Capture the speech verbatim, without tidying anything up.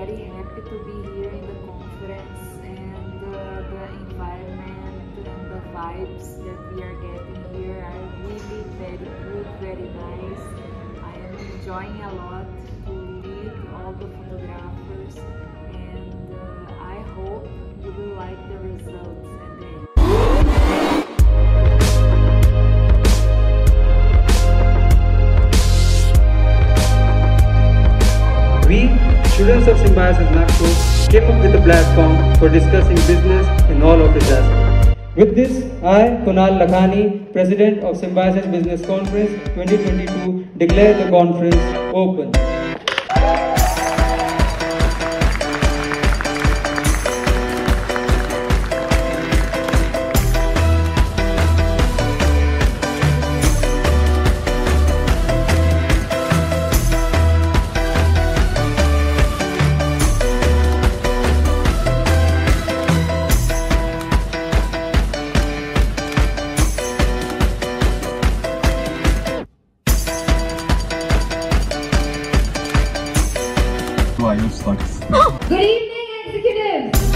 very happy to be here in the conference, and uh, the environment and the vibes that we are getting here are really very good, very nice. I am enjoying a lot to lead all the photographers, and uh, I hope you will like the results at the end. We, students of Symbiosis Nagpur, came up with a platform for discussing business in all of its aspects. With this, I, Kunal Lakhani, President of Symbiosis Business Conference twenty twenty-two, declare the conference open. Sucks. Good evening, executives.